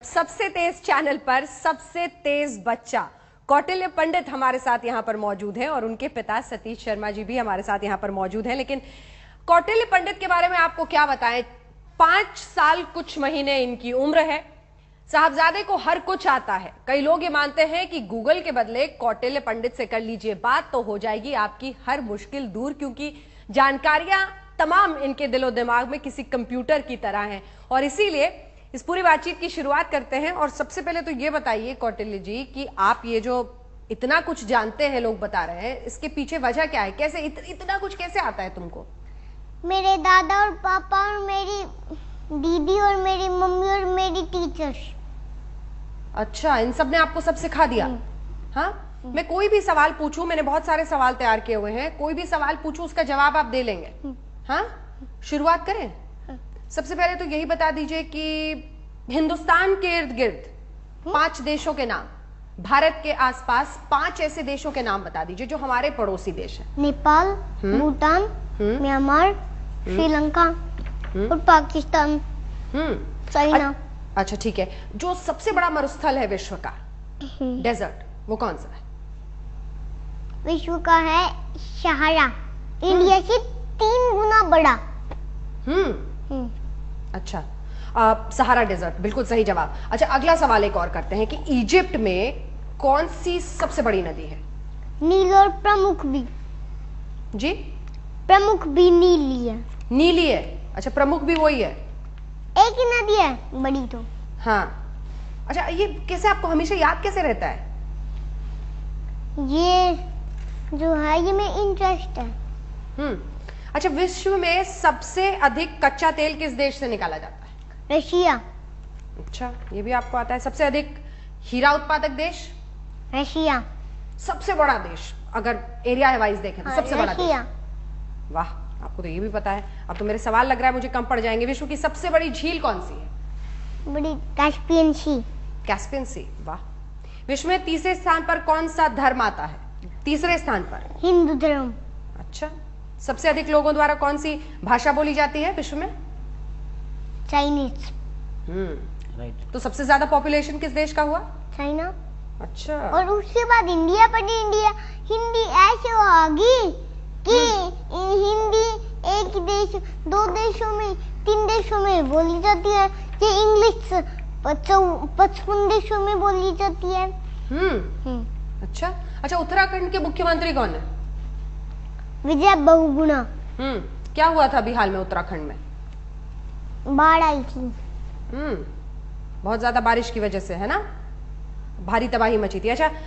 सबसे तेज चैनल पर सबसे तेज बच्चा कौटिल्य पंडित हमारे साथ यहाँ पर मौजूद हैं और उनके पिता सतीश शर्मा जी भी हमारे साथ यहाँ पर मौजूद हैं। लेकिन कौटिल्य पंडित के बारे में आपको क्या बताएं, 5 साल कुछ महीने इनकी उम्र है। साहबजादे को हर कुछ आता है। कई लोग ये मानते हैं कि गूगल के बदले कौटिल्य पंडित से कर लीजिए बात तो हो जाएगी आपकी हर मुश्किल दूर, क्योंकि जानकारियां तमाम इनके दिलो दिमाग में किसी कंप्यूटर की तरह हैं। और इसीलिए इस पूरी बातचीत की शुरुआत करते हैं। और सबसे पहले तो ये बताइए कौटिल्य जी कि आप ये जो इतना कुछ जानते हैं, लोग बता रहे हैं, इसके पीछे वजह क्या है? कैसे इतना कुछ कैसे आता है तुमको? मेरे दादा और पापा और मेरी दीदी और मेरी मम्मी और मेरी टीचर्स। अच्छा, इन सब ने आपको सब सिखा दिया? हाँ, मैं कोई भी सवाल पूछूं, मैंने बहुत सारे सवाल तैयार किए हुए हैं, कोई भी सवाल पूछूं उसका जवाब आप दे लेंगे? हाँ, शुरुआत करें। सबसे पहले तो यही बता दीजिए कि हिंदुस्तान के इर्द गिर्द 5 देशों के नाम, भारत के आसपास 5 ऐसे देशों के नाम बता दीजिए जो हमारे पड़ोसी देश हैं। नेपाल, भूटान, म्यांमार, श्रीलंका और पाकिस्तान, चाइना। अच्छा ठीक है। जो सबसे बड़ा मरुस्थल है विश्व का, डेजर्ट, वो कौन सा है? विश्व का है सहारा, इंडिया से 3 गुना बड़ा। अच्छा, सहारा डेजर्ट, बिल्कुल सही जवाब। अच्छा, अगला सवाल एक और करते हैं कि इजिप्ट में कौन सी सबसे बड़ी नदी है? नील और प्रमुख भी। जी, प्रमुख भी नीली है। नीली है? अच्छा, प्रमुख भी वही है? एक ही नदी है बड़ी तो। हाँ। अच्छा, ये कैसे आपको हमेशा याद कैसे रहता है? ये जो है ये में इंटरेस्ट है। अच्छा, विश्व में सबसे अधिक कच्चा तेल किस देश से निकाला जाता है? रशिया। अच्छा, ये भी आपको आता है। सबसे अधिक हीरा उत्पादक देश? रशिया। सबसे बड़ा देश अगर एरिया वाइज देखें तो सबसे बड़ा देश? वाह, आपको तो ये भी पता है। अब तो मेरे सवाल लग रहा है मुझे कम पड़ जाएंगे। विश्व की सबसे बड़ी झील कौन सी है? बड़ी कैस्पियन सी। कैस्पियन सी, वाह। विश्व में तीसरे स्थान पर कौन सा धर्म आता है? तीसरे स्थान पर हिंदू धर्म। अच्छा, सबसे अधिक लोगों द्वारा कौन सी भाषा बोली जाती है विश्व में? चाइनीज। राइट। तो सबसे ज्यादा पॉपुलेशन किस देश का हुआ? चाइना। अच्छा। और उसके बाद इंडिया, पर इंडिया हिंदी ऐसे होगी कि हिंदी एक देश, 2 देशों में, 3 देशों में बोली जाती है। ये इंग्लिश 55 देशों में बोली जाती है। अच्छा अच्छा, उत्तराखंड के मुख्यमंत्री कौन है? विजय बहुगुणा। क्या हुआ था अभी हाल में उत्तराखंड में? बाढ़ आई थी। बहुत ज्यादा बारिश की वजह से, है ना? भारी तबाही मची थी। अच्छा,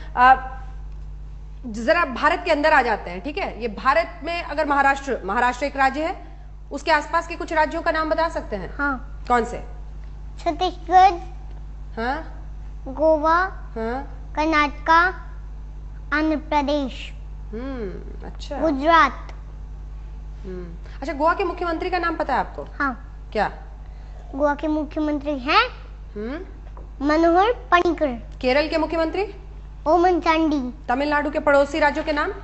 जरा भारत के अंदर आ जाते हैं, ठीक है? ये भारत में अगर महाराष्ट्र एक राज्य है, उसके आसपास के कुछ राज्यों का नाम बता सकते हैं? हाँ। कौन से? छत्तीसगढ़, हाँ, गोवा, हाँ, कर्नाटका, आंध्र प्रदेश, अच्छा, गुजरात। अच्छा, गोवा के मुख्यमंत्री का नाम पता है आपको? हाँ। क्या? गोवा के मुख्यमंत्री हैं मनोहर पर्रिकर। केरल के मुख्यमंत्री? ओमन चांडी। तमिलनाडु के पड़ोसी राज्यों के नाम?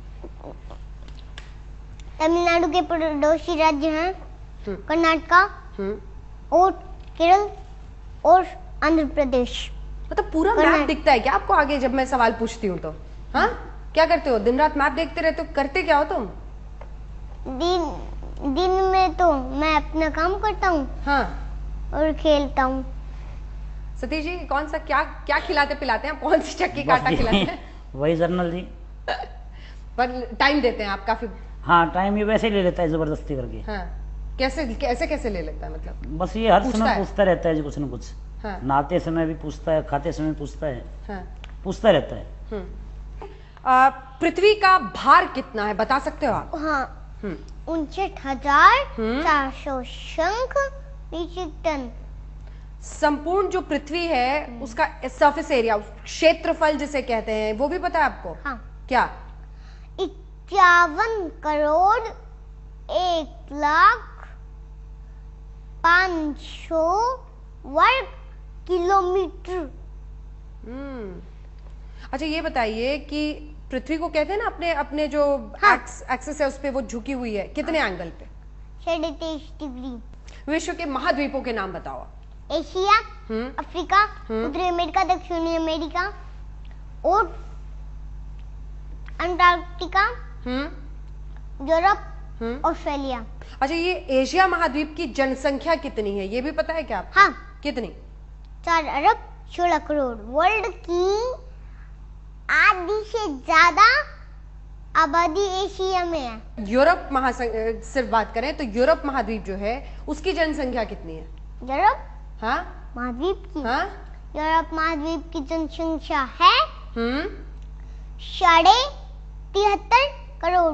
तमिलनाडु के पड़ोसी राज्य हैं कर्नाटका और केरल और आंध्र प्रदेश। मतलब पूरा मैप दिखता है क्या आपको आगे जब मैं सवाल पूछती हूँ तो? हाँ, क्या करते हो? दिन रात मैप देखते रहते हो? करते क्या हो तुम? दिन में तो मैं अपना काम करता हूँ। हाँ, और खेलता हूँ। सतीश जी, कौन सा क्या खिलाते पिलाते हैं? कौन सी चक्की काटा खिलाते हैं? वही जर्नल जी। पर टाइम देते हैं आप काफी? हाँ, टाइम ये वैसे ही ले लेता है जबरदस्ती करके। हाँ, कैसे ले लेता है? मतलब बस ये हर समय पूछता रहता है जी कुछ न कुछ। हाँ। नहाते समय भी पूछता है, खाते समय पूछता है। हाँ। पूछता रहता है। पृथ्वी का भार कितना है बता सकते हो आप? हाँ, 59,400 शंख मीट्रिक टन। संपूर्ण जो पृथ्वी है उसका सरफेस एरिया, क्षेत्रफल जिसे कहते हैं, वो भी पता है आपको? हाँ। क्या? 51 करोड़ 1,05,000 वर्ग किलोमीटर। अच्छा, ये बताइए कि पृथ्वी को कहते हैं ना अपने अपने जो एक्सिस है उस पे वो झुकी हुई है, कितने एंगल पे? 23.5 डिग्री। विश्व के महाद्वीपों के नाम बताओ। एशिया, अफ्रीका, उत्तरी अमेरिका, दक्षिणी अमेरिका और अंटार्कटिका, यूरोप, ऑस्ट्रेलिया। अच्छा, ये एशिया महाद्वीप की जनसंख्या कितनी है, ये भी पता है क्या आपको? हाँ, कितनी? 4 अरब 16 करोड़। वर्ल्ड की आधी से ज्यादा आबादी एशिया में है। यूरोप सिर्फ बात करें तो यूरोप महाद्वीप जो है उसकी जनसंख्या कितनी है? यूरोप हाँ महाद्वीप की, हाँ यूरोप महाद्वीप की जनसंख्या है 73.5 करोड़।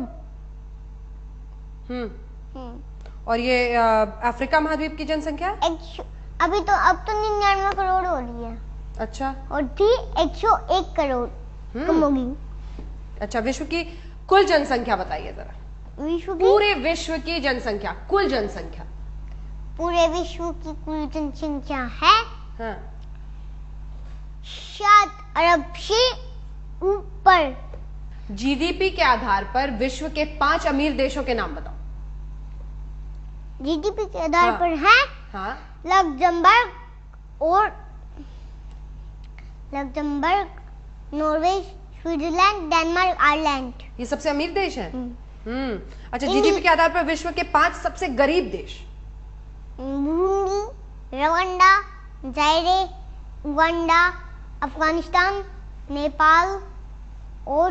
और ये अफ्रीका महाद्वीप की जनसंख्या? अभी तो अब तो 99 करोड़ हो रही है। अच्छा, और थी 101 करोड़ कम होगी। अच्छा, विश्व की कुल जनसंख्या बताइए जरा। विश्व की पूरे विश्व की जनसंख्या, कुल जनसंख्या। पूरे विश्व की कुल जनसंख्या है हाँ। 7 अरब से ऊपर। जीडीपी के आधार पर विश्व के 5 अमीर देशों के नाम बताओ। जीडीपी के आधार हाँ। पर है हाँ। Luxembourg, Norway, Switzerland, Denmark, Ireland. ये सबसे अमीर देश हैं। अच्छा, जीडीपी के आधार पर विश्व के 5 सबसे गरीब देश? Burundi, Rwanda, Zaire, Uganda, Afghanistan, Nepal और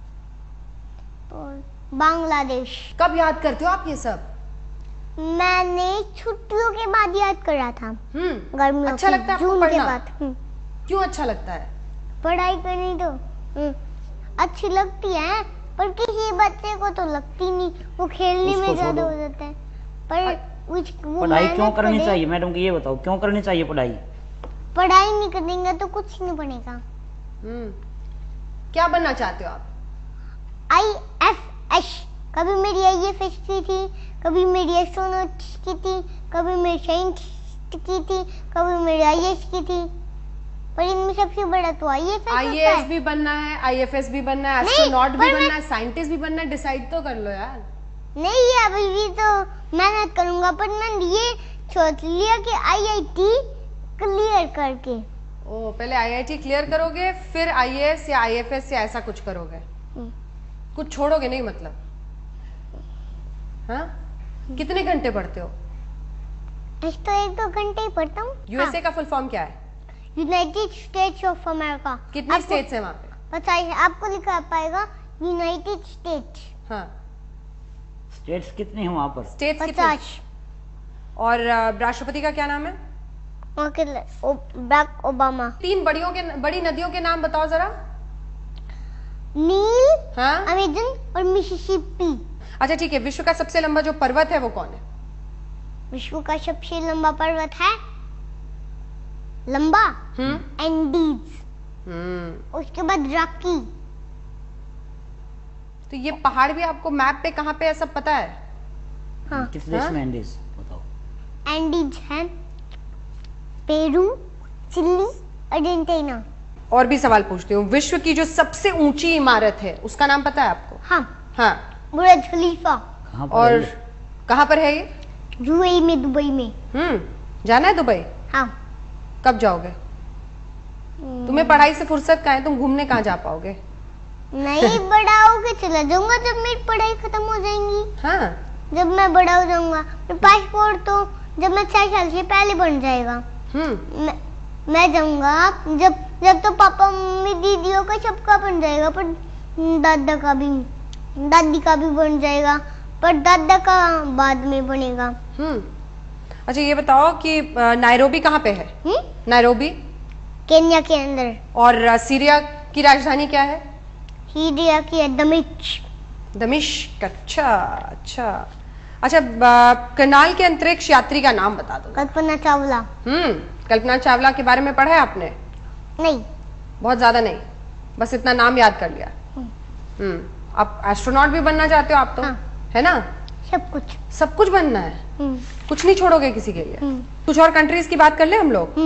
बांग्लादेश। कब याद करते हो आप ये सब? मैंने छुट्टियों के बाद याद करा था। गर्मियों अच्छा लगता है आपको जून के पढ़ना? बाद। क्यों अच्छा लगता है? पढ़ाई करनी तो अच्छी लगती है, पर किसी बच्चे को तो लगती नहीं, वो खेलने में ज्यादा हो जाता है। पर पढ़ाई क्यों करनी चाहिए मैडम की, ये बताओ, क्यों करनी चाहिए पढ़ाई? पढ़ाई नहीं करेंगे तो कुछ नहीं बनेगा। क्या बनना चाहते हो आप? IFS। कभी मेरी IFS की थी, कभी मेरी एस्ट्रोनॉट की थी, कभी मेरी साइंटिस्ट की थी, कभी मेरी IAS की थी, पर इनमें सबसे बड़ा तो IAS भी बनना है, IFS भी बनना है, एस्ट्रोनॉट भी बनना है, साइंटिस्ट भी बनना है। डिसाइड तो कर लो यार। नहीं, अभी भी तो मेहनत करूंगा, पर मैंने ये सोच लिया कि IIT क्लियर करके। ओ, पहले IIT क्लियर करोगे, फिर IAS या IFS या ऐसा कुछ करोगे? कुछ छोड़ोगे नहीं मतलब? हाँ? कितने घंटे पढ़ते हो? तो 1-2 घंटे ही पढ़ता हूँ। USA का फुल फॉर्म क्या है? United States of America. कितनी स्टेट्स है वहाँ पे? पता है आपको, लिखा पाएगा यूनाइटेड स्टेट्स। हाँ। स्टेट्स कितनी है वहाँ पर? स्टेट्स 50। और राष्ट्रपति का क्या नाम है? Barack Obama. 3 बड़ी नदियों के नाम बताओ जरा। नील, हाँ? अमेजन और मिसिसिपी। अच्छा ठीक है, विश्व का सबसे लंबा जो पर्वत है वो कौन है? विश्व का सबसे लंबा पर्वत है एंडीज। उसके बाद रॉकी। तो ये पहाड़ भी आपको मैप पे कहाँ पे है सब पता है? हाँ। किस देश में एंडीज बताओ? एंडीज है पेरू, चिली, अर्जेंटीना। और भी सवाल पूछती हूँ, विश्व की जो सबसे ऊंची इमारत है उसका नाम पता है आपको? हाँ। हाँ। बुर्ज खलीफा। और कहाँ पर है ये? UAE में, दुबई में। जाना है दुबई? हाँ। कब जाओगे? तुम्हें पढ़ाई से फुर्सत कहाँ है, तुम घूमने कहाँ जा पाओगे? नहीं, बड़ा होके चला जाऊंगा जब मेरी पढ़ाई खत्म हो जाएंगी। हाँ। जब मैं बड़ा हो जाऊंगा, पासपोर्ट तो जब मैं 6 साल से पहले बन जाएगा। मैं जाऊंगा जब तो पापा मम्मी दीदियों का सबका बन जाएगा, पर दादी का भी बन जाएगा, पर दादा का बाद में बनेगा। अच्छा ये बताओ कि नायरोबी कहाँ पे है? नायरोबी केन्या के अंदर। और सीरिया की राजधानी क्या है? सीरिया की दमिश्क। अच्छा, करनाल के अंतरिक्ष यात्री का नाम बता दो। कल्पना चावला। कल्पना चावला के बारे में पढ़ा है आपने? नहीं, बहुत ज्यादा नहीं, बस इतना नाम याद कर लिया। आप एस्ट्रोनॉट भी बनना चाहते हो आप तो? हाँ। है ना? सब कुछ बनना है। कुछ नहीं छोड़ोगे किसी के लिए? कुछ और कंट्रीज की बात कर ले हम लोग।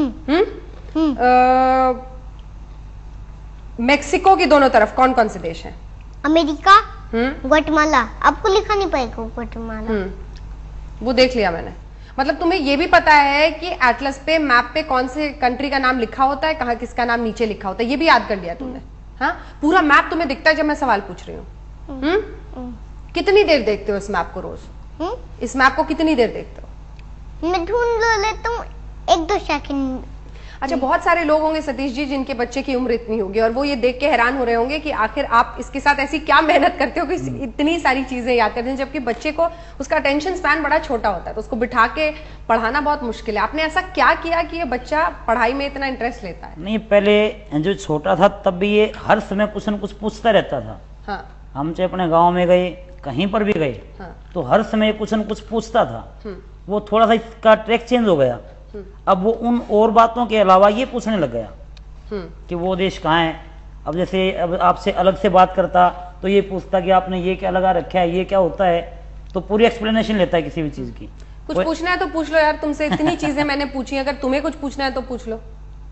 मेक्सिको की दोनों तरफ कौन कौन से देश हैं? America, Guatemala. आपको लिखा नहीं पाएगा ग्वाटेमाला। वो देख लिया मैंने। मतलब तुम्हें ये भी पता है कि एटलस पे, मैप पे कौन से कंट्री का नाम लिखा होता है, कहाँ किसका नाम नीचे लिखा होता है, ये भी याद कर लिया तुमने? हाँ, पूरा मैप तुम्हें दिखता है जब मैं सवाल पूछ रही हूँ? कितनी देर देखते हो इस मैप को रोज? इस मैप को कितनी देर देखते हो? मैं ढूंढ लेता हूँ 1-2 सेकंड। अच्छा, बहुत सारे लोग होंगे सतीश जी जिनके बच्चे की उम्र इतनी होगी और वो ये देख के हैरान हो रहे होंगे कि आखिर आप इसके साथ ऐसी क्या मेहनत करते हो कि इतनी सारी चीजें याद करते हैं, जबकि बच्चे को उसका अटेंशन स्पैन बड़ा छोटा होता है, तो उसको बिठा के पढ़ाना बहुत मुश्किल है। आपने ऐसा क्या किया कि ये बच्चा पढ़ाई में इतना इंटरेस्ट लेता है? नहीं, पहले जो छोटा था तब भी ये हर समय कुछ न कुछ पूछता रहता था। हाँ, हम चाहे अपने गाँव में गए, कहीं पर भी गए, हाँ, तो हर समय कुछ न कुछ पूछता था। वो थोड़ा सा इसका ट्रैक चेंज हो गया, अब वो उन और बातों के अलावा ये पूछने लग गया कि वो देश कहाँ है। अब जैसे अब आपसे अलग से बात करता तो ये पूछता कि आपने ये क्या लगा रखा है, ये क्या होता है, तो पूरी एक्सप्लेनेशन लेता है किसी भी चीज की। कुछ पूछना है तो पूछ लो यार, तुमसे इतनी चीजें मैंने पूछी, अगर तुम्हें कुछ पूछना है तो पूछ लो।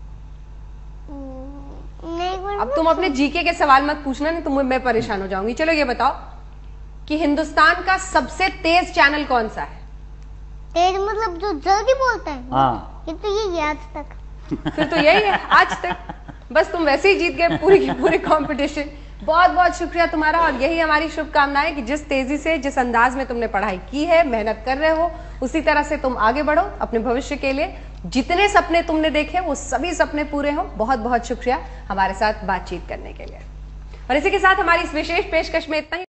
नहीं, अब तुम अपने जीके के सवाल मत पूछना, नहीं तो मैं परेशान हो जाऊंगी। चलो ये बताओ कि हिंदुस्तान का सबसे तेज चैनल कौन सा है? तेज मतलब जो जल्दी बोलता है? हाँ, ये तो यही है आज तक। फिर तो यही है आज तक। बस तुम वैसे ही जीत गए पूरी की पूरी कंपटीशन। बहुत बहुत शुक्रिया तुम्हारा, और यही हमारी शुभकामनाएं कि जिस तेजी से, जिस अंदाज में तुमने पढ़ाई की है, मेहनत कर रहे हो, उसी तरह से तुम आगे बढ़ो अपने भविष्य के लिए। जितने सपने तुमने देखे वो सभी सपने पूरे हो। बहुत बहुत शुक्रिया हमारे साथ बातचीत करने के लिए। और इसी के साथ हमारी इस विशेष पेशकश में इतना ही।